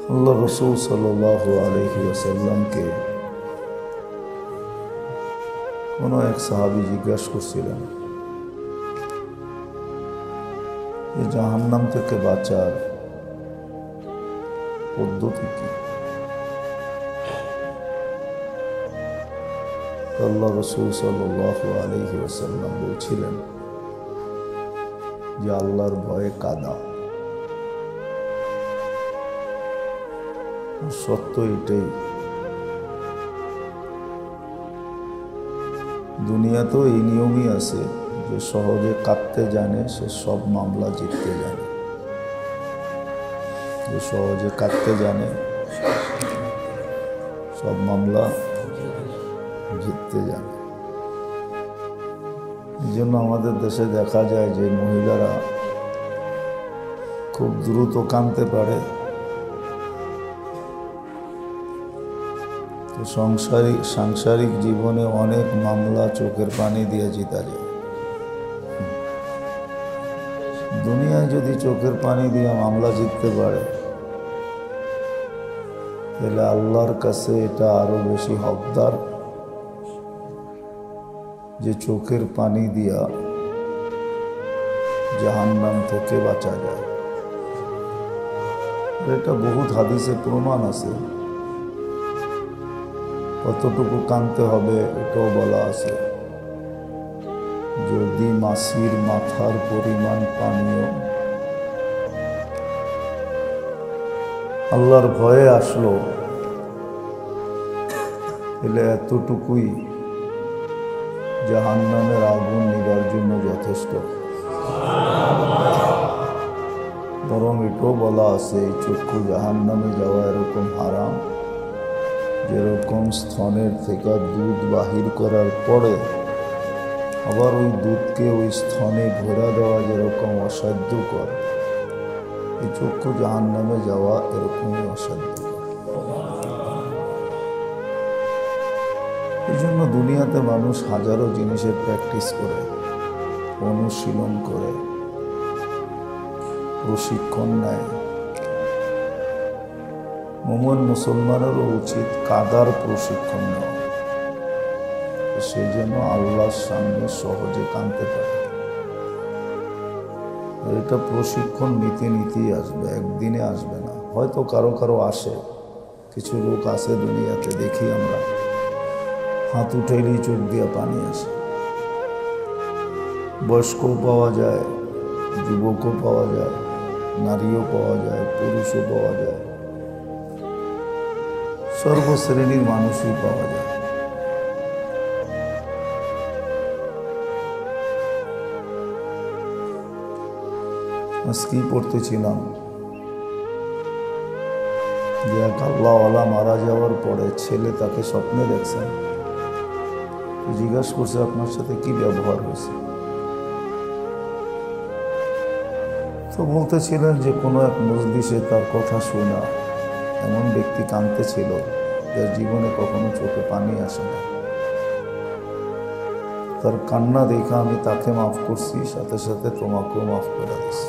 আল্লাহ রসুল সাল্লাল্লাহু আলাইহি ওয়াসাল্লামকে কোনো এক সাহাবী জিজ্ঞাসা করছিলেন যে জাহান্নাম থেকে বাঁচার পদ্ধতি কি। আল্লাহ রসুল সাল্লাল্লাহু আলাইহি ওয়াসাল্লাম বলছিলেন যে আল্লাহর ভয়ে কাঁদা। সত্য এটাই, দুনিয়াতেও এই নিয়মই আছে যে সহজে কাঁদতে জানে সে সব মামলা জিততে জানে। যে সহজে কাঁদতে জানে সব মামলা জিততে জানে। এই জন্য আমাদের দেশে দেখা যায় যে মহিলারা খুব দ্রুত কাঁদতে পারে, তো সাংসারিক জীবনে অনেক মামলা চোখের পানি দিয়ে জিতা যায়। দুনিয়ায় যদি চোখের পানি দিয়ে মামলা জিততে পারে তাহলে আল্লাহর কাছে এটা আরো বেশি হকদার যে চোখের পানি দিয়া জাহান্নাম থেকে বাঁচা যায়। এটা বহুত হাদিসে প্রমাণ আছে। কতটুকু কাঁদতে হবে এটাও বলা আছে। যদি মাছির মাথার পরিমাণ পানীয় আল্লাহর ভয়ে আসলো তাহলে এতটুকুই জাহান্নামের আগুন নিবার জন্য যথেষ্ট। বরং এটাও বলা আছে এই চক্ষু জাহান্নামে যাওয়া এরকম হারাম যেরকম স্তনের থেকে দুধ বাহির করার পরে আবার ওই দুধকে ওই স্তনে ভরা দেওয়া যেরকম অসাধ্যকর, এই চক্ষু জাহান্নামে যাওয়া এরকমই অসাধ্যকর। এই জন্য দুনিয়াতে মানুষ হাজারো জিনিসের প্র্যাকটিস করে, অনুশীলন করে, প্রশিক্ষণ নেয়। মুমিন মুসলমানেরও উচিত কাদার প্রশিক্ষণ নেওয়া, সে যেন আল্লাহর সামনে সহজে কাঁদতে পারে। এটা প্রশিক্ষণ নিতে নিতেই আসবে, একদিনে আসবে না। হয়তো কারো কারো আসে, কিছু লোক আছে দুনিয়াতে দেখি আমরা হাত উঠাইলেই চোখ দিয়া পানি আসে। বয়স্কও পাওয়া যায়, যুবকও পাওয়া যায়, নারীও পাওয়া যায়, পুরুষও পাওয়া যায়, সর্বশ্রেণীর মানুষই পাওয়া যায়। আজকেই পড়তেছিলাম যে এক আল্লাহওয়ালা মারা যাওয়ার পরে ছেলে তাকে স্বপ্নে দেখছেন, জিজ্ঞাসা করছে আপনার সাথে কি ব্যবহার হয়েছে। তো বলতেছিলেন যে কোনো এক মজলিসে তার কথা শোনা এমন ব্যক্তি কাঁদতেছিল যার জীবনে কখনো চোখে পানি আসে না। তার কান্না দেখা আমি তাকে মাফ করছি, সাথে সাথে তোমাকেও মাফ করে দিচ্ছি।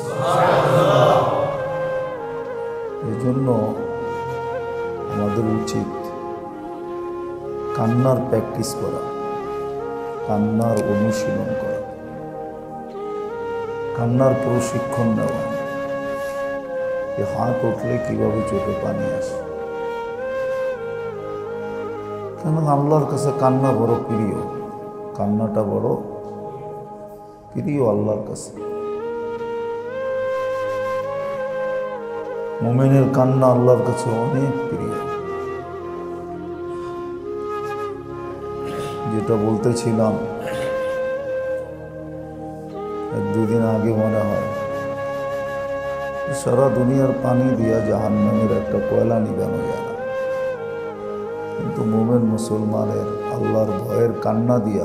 এই জন্য আমাদের উচিত কান্নার প্র্যাকটিস করা, কান্নার অনুশীলন করা, কান্নার প্রশিক্ষণ নেওয়া, যে হাত উঠলে কিভাবে চোখে পানি আসে। কেন আল্লাহর কাছে কান্না বড় প্রিয়, কান্নাটা বড় প্রিয় আল্লাহর কাছে। মুমিনের কান্না আল্লাহর কাছে অনেক প্রিয়। যেটা বলতেছিলাম এক দুদিন আগে মনে হয়, সারা দুনিয়ার পানি দিয়া জাহান্নামের একটা কয়লা নিবানো যায় না, কিন্তু মুমিন মুসলমানের আল্লাহর ভয়ের কান্না দিয়া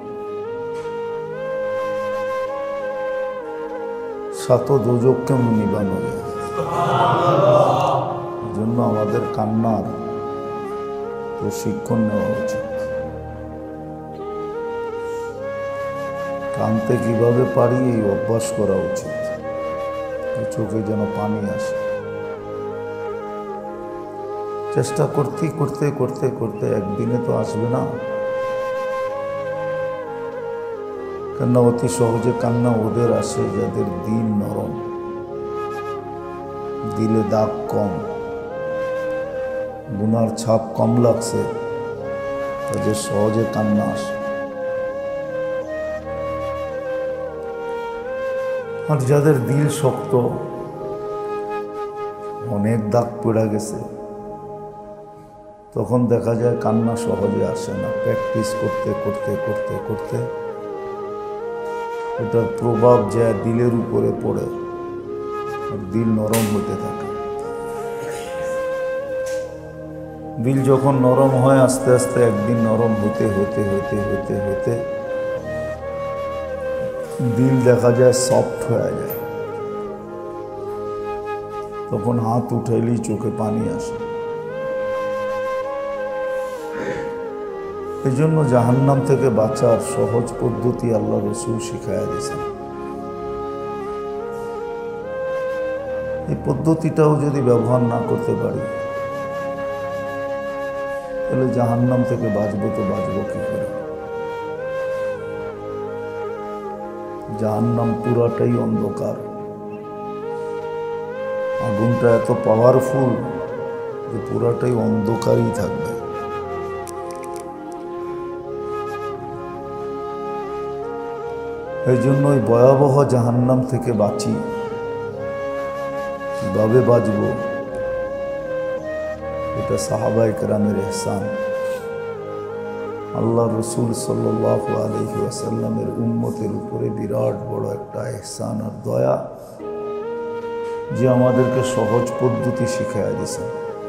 সাত দোজককে নিবানো যায়। এই জন্য আমাদের কান্নার প্রশিক্ষণ নেওয়া উচিত। কাঁদতে কিভাবে পারি এই অভ্যাস করা উচিত, চোখে যেন পানি আসে। চেষ্টা করতে করতে করতে করতে একদিনে তো আসবে না। কেননা অতি সহজে কান্না ওদের আসে যাদের দিল নরম, দিলে দাগ কম, গুনার ছাপ কম লাগছে, তাদের সহজে কান্না আসে। আর যাদের দিল শক্ত, অনেক দাগ পড়ে গেছে, তখন দেখা যায় কান্না সহজে আসে না। প্র্যাকটিস করতে করতে করতে করতে এটার প্রভাব যায় দিলের উপরে পড়ে, আর দিল নরম হতে থাকে। দিল যখন নরম হয় আস্তে আস্তে একদিন নরম হতে হতে হতে হতে হতে দিল দেখা যায় সফট হয়ে যায়। তখন হাত উঠাইলেই চোখে পানি আসে। এই জন্য জাহান্নাম থেকে বাঁচার সহজ পদ্ধতি আল্লাহ রসুল শিখাইয়া দিয়েছেন। এই পদ্ধতিটাও যদি ব্যবহার না করতে পারি, তাহলে জাহান্নাম থেকে বাঁচবো তো বাঁচবো কি করে? জাহান্নাম পুরাটাই অন্ধকার, আগুনটা এত পাওয়ারফুল যে পুরাটাই অন্ধকারই থাকবে। এই জন্য ওই ভয়াবহ জাহান্নাম থেকে বাঁচি, কিভাবে বাঁচব, এটা সাহাবায়ে কেরামের ইহসান। আল্লাহ রসুল সাল্লাল্লাহু আলাইহি ওয়াসাল্লামের উম্মতের উপরে বিরাট বড় একটা ইহসান আর দয়া, যে আমাদেরকে সহজ পদ্ধতি শিখাইয়া দিয়েছেন।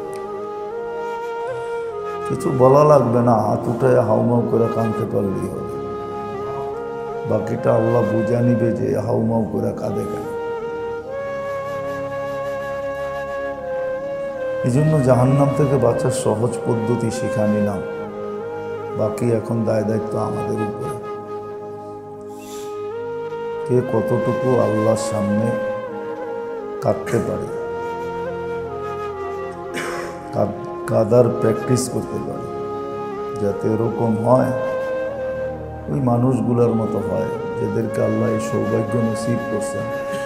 কিছু বলা লাগবে না, হাত উঠায় হাউমাউ করে কাঁদতে পারলেই হবে। বাকিটা আল্লাহ বুঝা নিবে যে হাউমাউ করে কাঁদে কেন। এই জন্য জাহান্নাম থেকে বাঁচার সহজ পদ্ধতি শিখা নিলাম। বাকি এখন দায় দায়িত্ব আমাদের উপরে। কে কতটুকু আল্লাহর সামনে কাঁদতে পারে, কাদার প্র্যাকটিস করতে পারে, যাতে এরকম হয় ওই মানুষগুলোর মতো হয় যাদেরকে আল্লাহ এই সৌভাগ্য নসিব করছেন,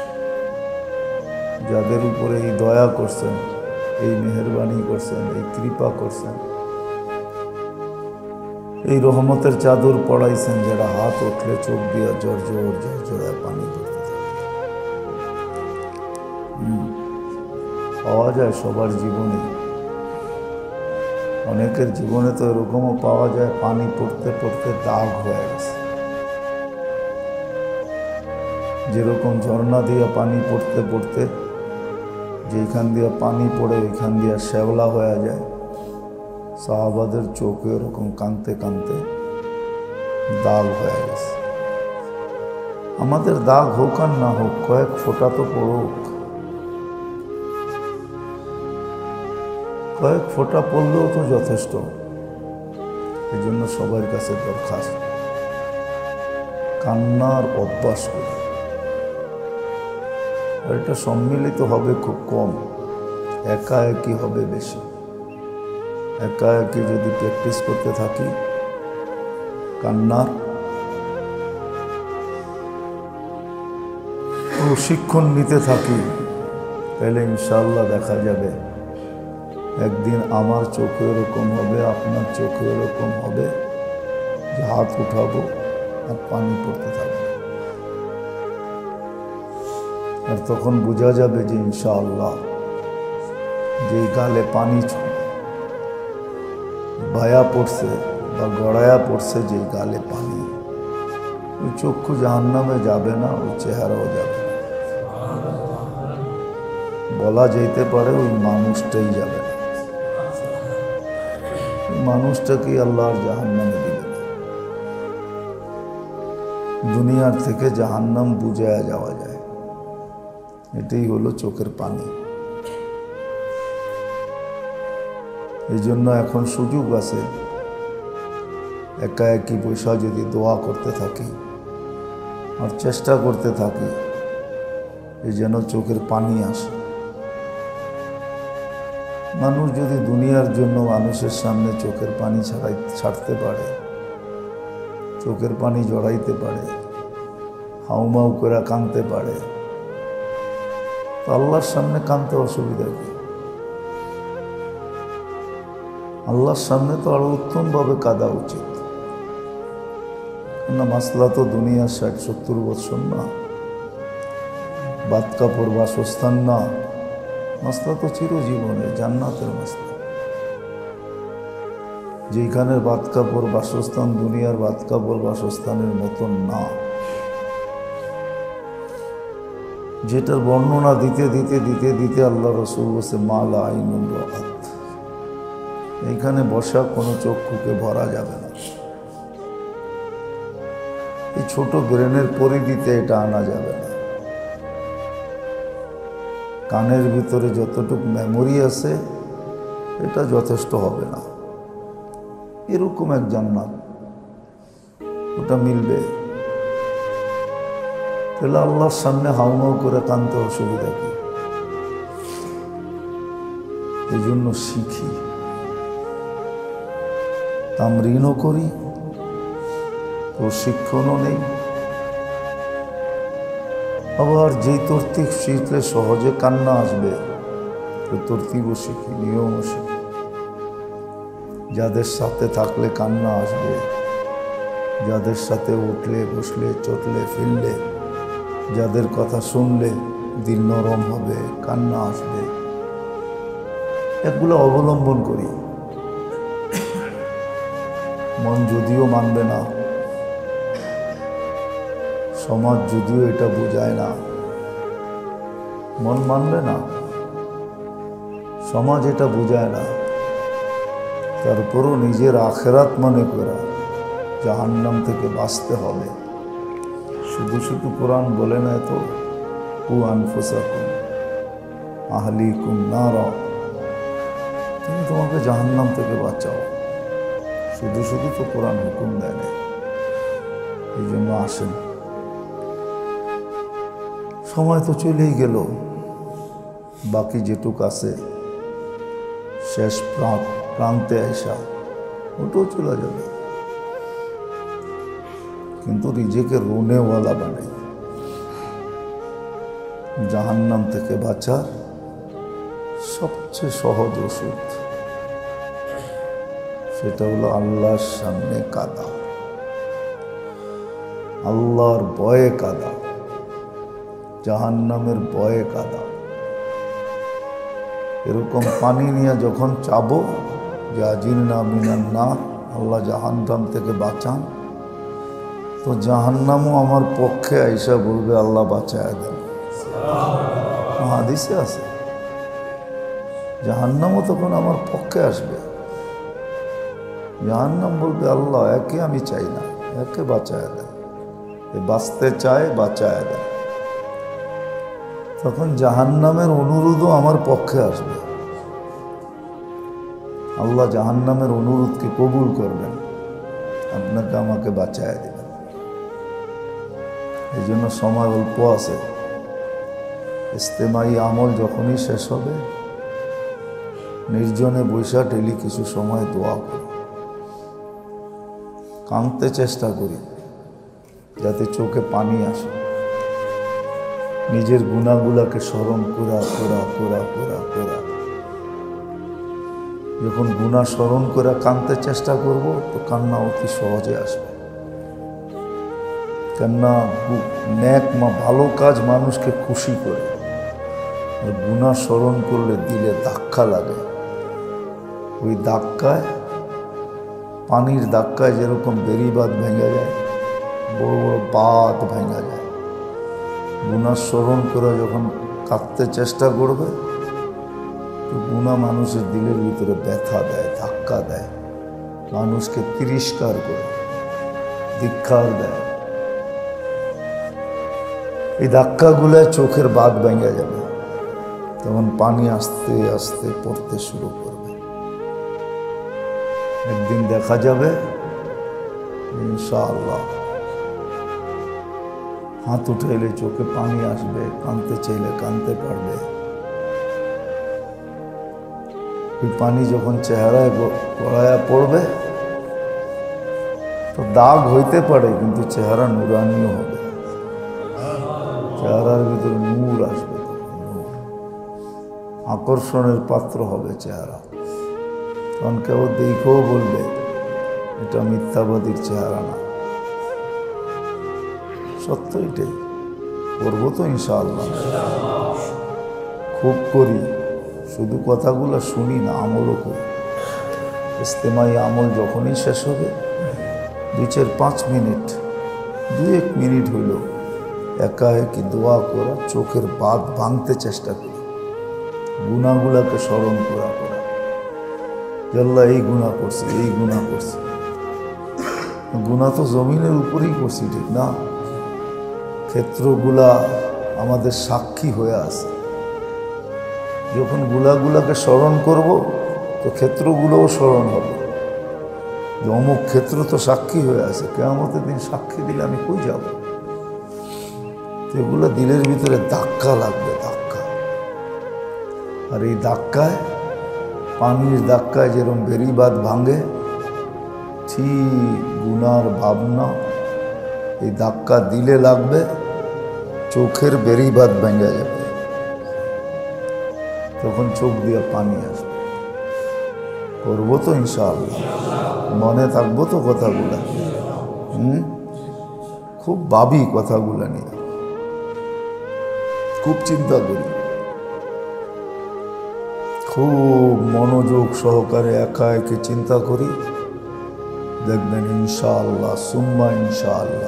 যাদের উপরে এই দয়া করছেন, এই মেহেরবানি করছেন, এই কৃপা করছেন, এই রহমতের চাদর পড়াইছেন, যারা হাত উঠলে চোখ দিয়া জর্জর জর্জরায় পানি পড়তে থাকে। পাওয়া যায় সবার জীবনে, অনেকের জীবনে তো এরকমও পাওয়া যায় পানি পড়তে পড়তে দাগ হয়ে গেছে। যেরকম ঝর্ণা দিয়া পানি পড়তে পড়তে যেখান দিয়া পানি পড়ে ওইখান দিয়া শ্যাওলা হয়ে যায়, সাহাবাদের চোখে এরকম কাঁদতে কাঁদতে দাগ হয়ে গেছে। আমাদের দাগ হোক আর না হোক, কয়েক ফোঁটা তো পড়ুক। কয়েক ফোঁটা পড়লেও তো যথেষ্ট। এই জন্য সবার কাছে দরখাস্ত, কান্নার অভ্যাস করি। আর এটা সম্মিলিত হবে খুব কম, একা একই হবে বেশি। একা একই যদি প্র্যাকটিস করতে থাকি কান্নার, প্রশিক্ষণ নিতে থাকি, তাহলে ইনশাআল্লাহ দেখা যাবে একদিন আমার চোখে এরকম হবে, আপনার চোখে এরকম হবে যে হাত উঠাবো আর পানি পড়তে থাকবে। আর তখন বোঝা যাবে যে ইনশাআল্লাহ যেই গালে পানি বায়া পড়ছে বা গড়ায়া পড়ছে, যেই গালে পানি, ওই চক্ষু জাহান্নামে যাবে না, ওই চেহারাও যাবে না। বলা যেতে পারে ওই মানুষটাই যাবে না, মানুষটাকে আল্লাহর জাহান্নামে দিবে না। দুনিয়ার থেকে জাহান্নাম বুঝায়া যাওয়া যায়, এটাই হলো চোখের পানি। এই জন্য এখন সুযোগ আছে, একা একই পয়সা যদি দোয়া করতে থাকি আর চেষ্টা করতে থাকি এই যেন চোখের পানি আসে। মানুষ যদি দুনিয়ার জন্য মানুষের সামনে চোখের পানি ছাড়তে পারে, চোখের পানি জড়াইতে পারে, হাউমাউ করে কাঁদতে পারে, তো আল্লাহর সামনে কাঁদতে অসুবিধা কি? আল্লাহর সামনে তো আরো উত্তমভাবে কাঁদা উচিত। না, মাসলা তো দুনিয়ার 60-70 বছর না, বাদ কাপড় বাসস্থান না, মাসলা তো চিরজীবনের জান্নাতের মাসলা। যেখানের বাদ কাপড় বাসস্থান দুনিয়ার বাদ কাপড় বাসস্থানের মতন না, যেটার বর্ণনা দিতে দিতে দিতে দিতে আল্লাহ রসুল বলছে মালা আইনুল রাত, এইখানে বসা কোনো চক্ষুকে ভরা যাবে না। এই ছোট ব্রেনের পরিধিতে এটা আনা যাবে না। কানের ভিতরে যতটুকু মেমোরি আছে এটা যথেষ্ট হবে না। এরকম এক জান্নাত, ওটা মিলবে। তাহলে আল্লাহর সামনে হাউমাউ করে কাঁদতে অসুবিধা কি? এই জন্য শিখি, তামরিনও করি, প্রশিক্ষণও নেই। আবার যেই তরতিব শিখলে সহজে কান্না আসবে, ওই তরতিবও শিখি, নিয়মও শিখি। যাদের সাথে থাকলে কান্না আসবে, যাদের সাথে উঠলে বসলে চটলে ফিরলে, যাদের কথা শুনলে দিল নরম হবে, কান্না আসবে, এগুলো অবলম্বন করি। মন যদিও মানবে না, সমাজ যদিও এটা বোঝায় না, মন মানবে না, সমাজ এটা বোঝায় না, তারপরও নিজের আখেরাত মনে করা, জাহান্নাম থেকে বাঁচতে হবে। শুধু শুধু কোরআন বলে না তো কু আনফুসাকুম আহলিকুম নারা, তুমি তোমাকে জাহান্নাম থেকে বাঁচাও। শুধু শুধু তো কোরআন হুকুম দেয় না। এই জন্য আসেন, সময় তো চলেই গেল, বাকি যেটুক আছে শেষ প্রান্তে আসা, ওটাও চলে যাবে। কিন্তু নিজেকে রোনেওয়ালা বানাই। জাহান্নাম থেকে বাঁচার সবচেয়ে সহজ ওষুধ, সেটা হলো আল্লাহর সামনে কাঁদা, আল্লাহর ভয়ে কাঁদা, জাহান্নামের ভয়ে কাঁদা। এরকম পানি নিয়ে যখন চাবো যে আজিরনা মিনান নার, আল্লাহ জাহান্নাম থেকে বাঁচান, তো জাহান্নামও আমার পক্ষে আইসা বলবে আল্লাহ বাঁচায় দেন। হাদিসে আছে, জাহান্নামও তখন আমার পক্ষে আসবে। জাহান্নাম বলবে আল্লাহ একে আমি চাই না, একে বাঁচায় দেন, বাঁচতে চায় বাঁচায় দেন। তখন জাহান্নামের অনুরোধও আমার পক্ষে আসবে। আল্লাহ জাহান্নামের অনুরোধকে কবুল করবেন, আপনাকে আমাকে বাঁচায় দেবেন। এই জন্য সময় অল্প আছে। ইস্তেমাই আমল যখনই শেষ হবে, নির্জনে বৈশা ডেলি কিছু সময় দোয়া করি, কাঁদতে চেষ্টা করি যাতে চোখে পানি আসে। নিজের গুনাহগুলাকে স্মরণ করা করা করা করা করা, যখন গুনাহ স্মরণ করে কাঁদতে চেষ্টা করব, তো কান্না অতি সহজে আসবে। কান্না নেক ভালো কাজ মানুষকে খুশি করে, আর গুনাহ স্মরণ করলে দিলে ধাক্কা লাগে। ওই ধাক্কায়, পানির ধাক্কায় যেরকম বেড়িবাঁধ ভেঙে যায়, বড় বড় বাঁধ ভেঙে যায়। গুনাহ স্মরণ করে যখন কাঁদতে চেষ্টা করবে, তো গুনাহ মানুষের দিলের ভিতরে ব্যথা দেয়, ধাক্কা দেয়, মানুষকে তিরস্কার করে, ধিক্কার দেয়। এই ধাক্কাগুলোয় চোখের বাঁধ ভেঙে যাবে, তখন পানি আস্তে আস্তে পড়তে শুরু করবে। একদিন দেখা যাবে ইনশাআল্লাহ, হাত উঠাইলে চোখে পানি আসবে, কাঁদতে চাইলে কাঁদতে পারবে। ওই পানি যখন চেহারায় গড়ায়া পড়বে তো দাগ হইতে পারে, কিন্তু চেহারা নুরানিও হবে, চেহারার ভিতরে নূর আসবে, আকর্ষণের পাত্র হবে চেহারা। তখন কেউ দেখেও বলবে এটা মিথ্যাবাদীর চেহারা না, সত্য এটাই। করবো তো ইনশাআল্লাহ, খুব করি, শুধু কথাগুলো শুনি না, আমলও করি। ইস্তেমাই আমল যখনই শেষ হবে 2-4-5 মিনিট, 2-1 মিনিট হইল একা একই দোয়া করা, চোখের বাঁধ ভাঙতে চেষ্টা করি, গুনাহগুলাকে স্মরণ করা, যে আল্লাহ এই গুনাহ করছি, এই গুনাহ করছি। গুনাহ তো জমিনের উপরেই করছি, ঠিক না? ক্ষেত্রগুলা আমাদের সাক্ষী হয়ে আছে। যখন গুলাগুলাকে স্মরণ করব তো ক্ষেত্রগুলোও স্মরণ হবে, যে অমুক ক্ষেত্র তো সাক্ষী হয়ে আছে, কিয়ামতের দিন সাক্ষী দিলে আমি কই যাব? এগুলো দিলের ভিতরে ধাক্কা লাগবে, ধাক্কা। আর এই ধাক্কায়, পানির ধাক্কায় যেরকম বেড়িবাঁধ ভাঙে, ঠিক গুনার ভাবনা এই ধাক্কা দিলে লাগবে, চোখের বেড়িবাঁধ ভেঙে যাবে, তখন চোখ দিয়ে পানি আসবে। করবো তো ইনশাআল্লাহ, মনে থাকবো তো কথাগুলা। খুব ভাবি কথাগুলা নিয়ে, খুব চিন্তা করি, খুব মনোযোগ সহকারে একা একে চিন্তা করি। দেখবেন ইনশাআল্লাহ সুম্মা ইনশাআল্লাহ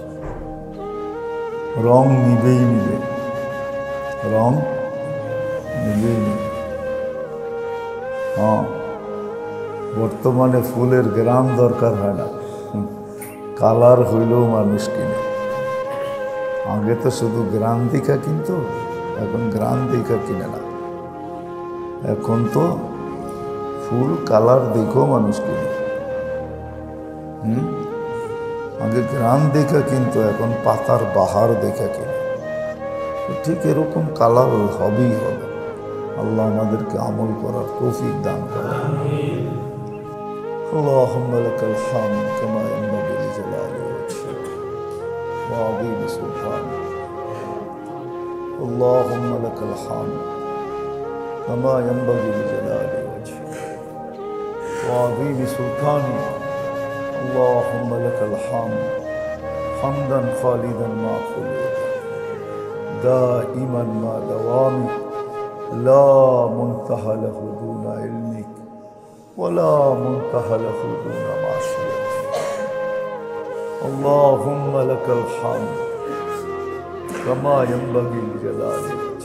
রং নিবেই নিবে, রং নিবেই নিবে। হ্যাঁ, বর্তমানে ফুলের গ্রাম দরকার হয় না, কালার হইলেও মানুষ কিনে। আগে তো শুধু গ্রাম দেখা কিনতো, এখন গ্রাম দেখা কিনে না, এখন তো ফুল কালার দেখেও মানুষ কিনে। আগে গ্রাম দেখা কিন্তু এখন পাতার বাহার দেখা কিনে। ঠিক এরকম কালার হবেই হবে। আল্লাহ আমাদেরকে আমল করার তৌফিক দান করেন। আল্লাহুম্মা লাকাল হামদ কামা ইয়ানবাগি লিজালালি ওয়াজহিক ওয়া আযীমি সুবহানিক। আল্লাহুম্মা লাকাল হামদ কামা ইয়ানবাগি লিজালালি ওয়াজহিক ওয়া আযীমি সুবহানিক। اللهم لك الحمد حمدا خالدا مع خلودك دائما مع دوامك لا منتهى له دون علمك ولا منتهى له دون معصيتك. اللهم لك الحمد كما ينبغي لجلال وجهك.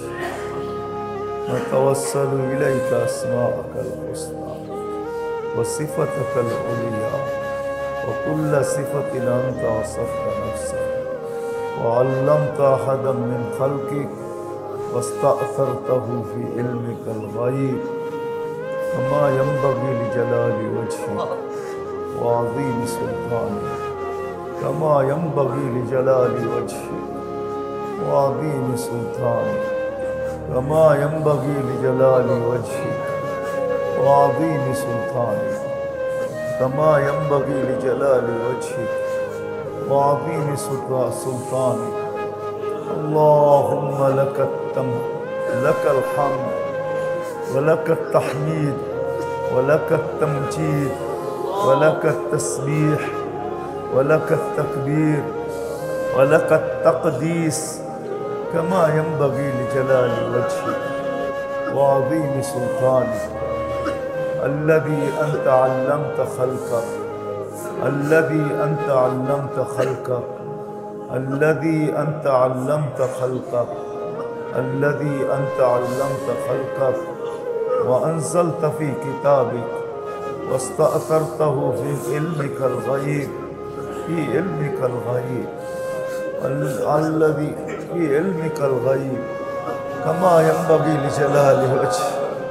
نتوسل إليك أسماءك الحسنى وصفتك العليا وكل صفة أنت وصفت نفسك وعلمت أحدا من خلقك واستأثرته في علمك الغيب كما ينبغي لجلال وجهك وعظيم سلطانك كما ينبغي لجلال وجهك وعظيم سلطانك كما ينبغي لجلال وجهك وعظيم سلطانك كما ينبغي لجلال وجهك وعظيم سلطانك. اللهم لك الحمد ولك التحميد ولك التمجيد ولك التسبيح ولك التكبير ولك التقديس كما ينبغي لجلال وجهك وعظيم سلطانك. الذي أنت علمت خلقك الذي أنت علمت خلقك الذي أنت علمت خلقك الذي أنت علمت خلقك وأنزلت في كتابك واستأثرته في علمك الغيب في علمك الغيب الذي في علمك الغيب كما ينبغي لجلال وجهك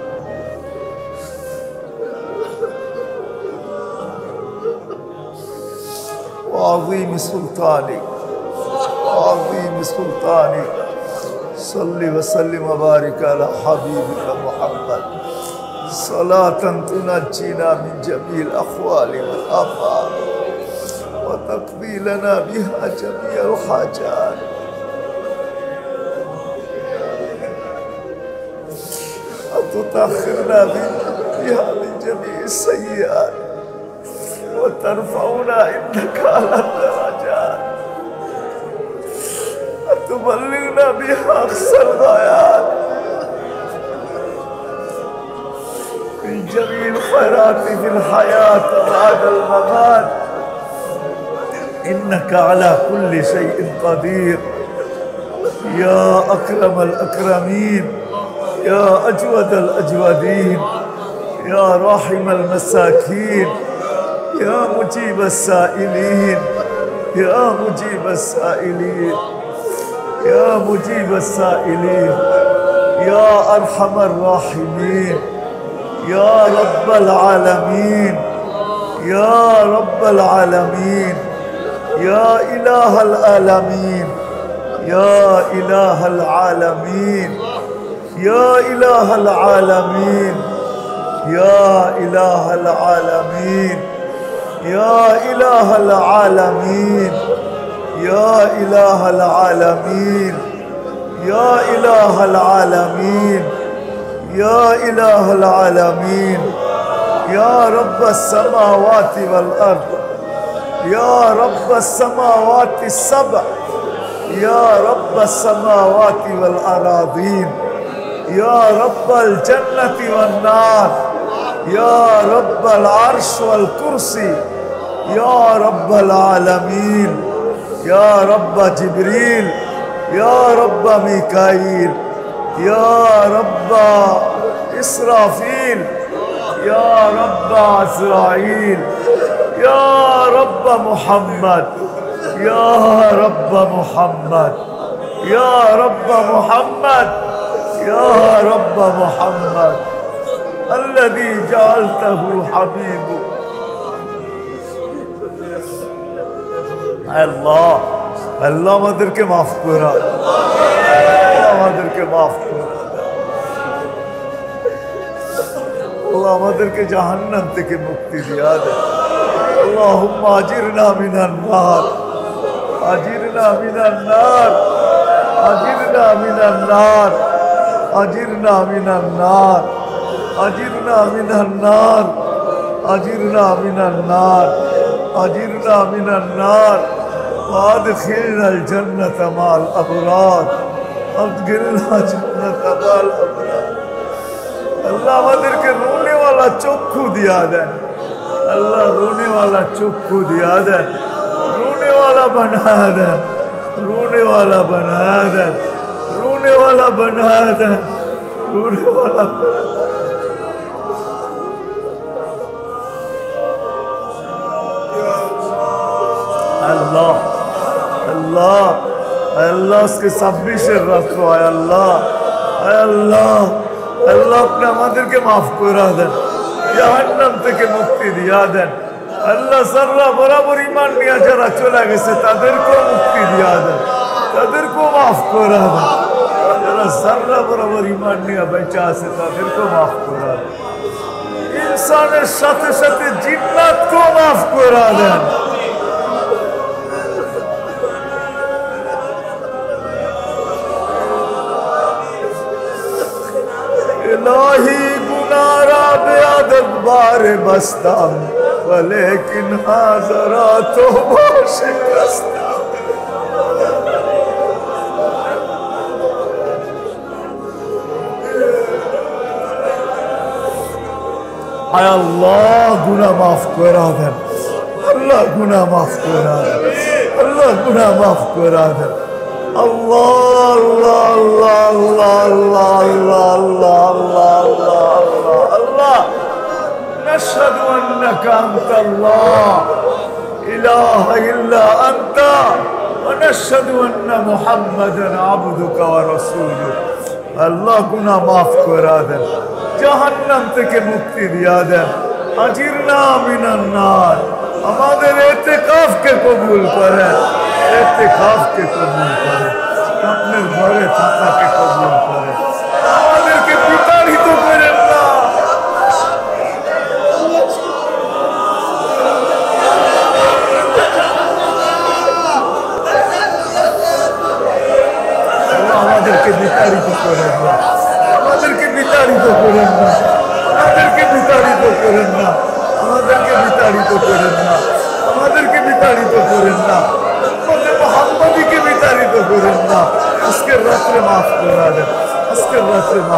وعظيم سلطانك وعظيم سلطانك. صل وسلم وبارك على حبيبك محمد صلاة تنجينا من جميع الأحوال والآفات وتقضي لنا بها جميع الحاجات وتطهرنا بها من جميع السيئات وترفعنا عندك على الدرجات وتبلغنا بها أقصى الغايات من جميع الخيرات في الحياة بعد الممات إنك على كل شيء قدير يا أكرم الأكرمين يا أجود الأجودين يا راحم المساكين يا مجيب السائلين يا مجيب السائلين يا مجيب السائلين يا أرحم الراحمين يا رب العالمين يا رب العالمين يا إله العالمين يا إله العالمين يا إله العالمين يا إله العالمين يا إله العالمين يا إله العالمين يا إله العالمين يا إله العالمين يا رب السماوات والأرض يا رب السماوات السبع يا رب السماوات والأراضين يا رب الجنة والنار يا رب العرش والكرسي يا رب العالمين يا رب جبريل يا رب ميكائيل يا رب إسرافيل يا رب عزرائيل يا رب محمد يا رب محمد يا رب محمد يا رب محمد الذي جعلته حبيبه الله الله আমাদেরকে মাফ করা আমাদেরকে মাফ করা আল্লাহ আমাদেরকে জাহান্নাম থেকে মুক্তি দিয়া দেয় আল্লাহুম্মা আজিরনা মিনান নার আজিরনা মিনান নার আজিরনা মিনান নার আজিরনা মিনান নার আজিরনা মিনান নার আজিরনা মিনান নার আজিরনা মিনান নার وادخلنا الجنة مع الأبرار ادخلنا الجنة مع الأبرار আল্লাহ আমাদেরকে রোনে वाला চক্ষু দিয়া দেন আল্লাহ রোনে वाला চক্ষু দিয়া দেন রোনে वाला बना दें रोने वाला बना दें रोने वाला बना दें रोने वाला अल्लाह अल्लाह अल्लाह उसके सबमिशन रखो अल्लाह अल्लाह अल्लाह अपने আমাদেরকে মাফ করে দেন জাহান্নাম থেকে মুক্তি দিয়া দেন আল্লাহ সাররা বরাবর ঈমান নিয়ে যারা চলে গেছে তাদেরকেও মুক্তি দিয়া দেন তাদেরকেও মাফ করে দেন যারা সাররা বরাবর ঈমান নিয়ে বেঁচে আছে তাদেরকেও মাফ করে দেন ইনসানের সাথে সাথে জিন্নাতকেও মাফ করে দেন इलाही गुनारा बेअदब बारे बस्ता लेकिन हाजरा तो शिकस्ता आय अल्लाह गुनाह माफ करा दे अल्लाह गुनाह माफ करा दे अल्लाह गुनाह माफ करा दे अल्लाह अल्लाह अल्लाह अल्लाह अल्लाह अल्लाह अल्लाह अल्लाह अल्लाह नशहदु अन्नका अंत अल्लाह इलाहा इल्ला अंत व नशहदु अन्न मुहम्मदन अब्दुका व रसूलुक अल्लाह गुनाह माफ करा दे জাহান্নাম থেকে মুক্তি দিয়া দেন আজিরনা মিনান নার আমাদের ইতিকাফকে কবুল করেন ইতিকাফকে কবুল করেন আপনার ঘরে থাকাকে কবুল করেন আমাদেরকে বিতাড়িত করেন না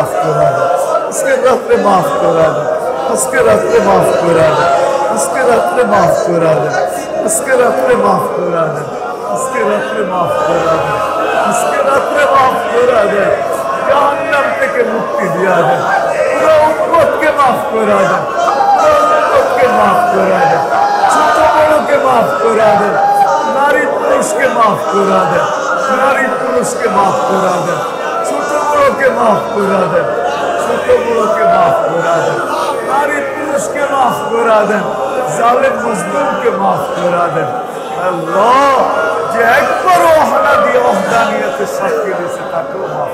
মাফ করা দেন, আজকের রাত্রে মাফ করা দেন, আজকে রাত্রে মাফ করা দেন, আজকে রাত্রে মাফ করা দেন, আজকে রাত্রে মাফ করা দেন, আজকে রাত্রে মাফ করা দেন, আজকে রাত্রে মাফ করা দেন, জাহান্নাম থেকে মুক্তি দিয়া দেন, পুরো উম্মতকে মাফ করা দেন, পুরো উম্মতকে মাফ করা দেন, ছোট বড়কে মাফ করা দেন, নারী পুরুষকে মাফ করা দেন, নারী পুরুষকে মাফ করা দেন, ছোট বড়কে মাফ করা দেন, ছোট বড়কে মাফ করা দেন, নারী পুরুষকে মাফ করা দেন, জালেম মজলুমকে মাফ করা দেন। আল্লাহ যে একবার ওয়াহদা দিয়ে ওয়াহদানিয়তের সাক্ষী দিয়েছে তাকেও মাফ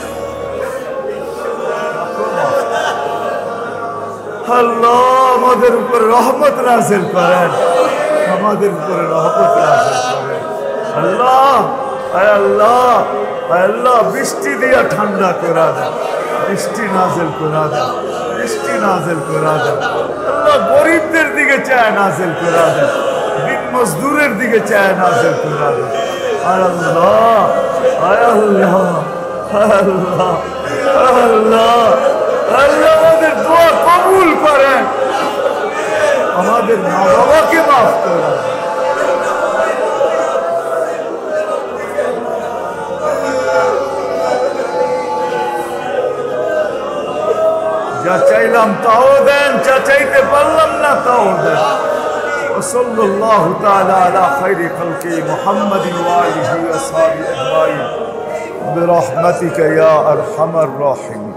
আল্লাহ আমাদের উপর রহমত নাযিল করেন, আমাদের উপরে রহমত নাযিল করেন। আল্লাহ আয় আল্লাহ আয় আল্লাহ বৃষ্টি দিয়া ঠান্ডা করা দেন, বৃষ্টি নাযিল করা দেন, বৃষ্টি নাযিল করা দেন। আল্লাহ গরিবদের দিকে চায় নাযিল করা দেন, দিন মজদুরের দিকে চায় নাযিল করা দেন। আয় আল্লাহ আয় আল্লাহ আয় আল্লাহ আয় আল্লাহ আল্লাহ আমাদের দোয়া কবুল করেন, আমাদের মা বাবাকে মাফ করেন। যা চাইলাম তাও দেন, যা চাইতে পারলাম না তাও দেন। وصلى الله تعالى على خير خلقه محمد وآله وصحبه أجمعين برحمتك يا أرحم الراحمين.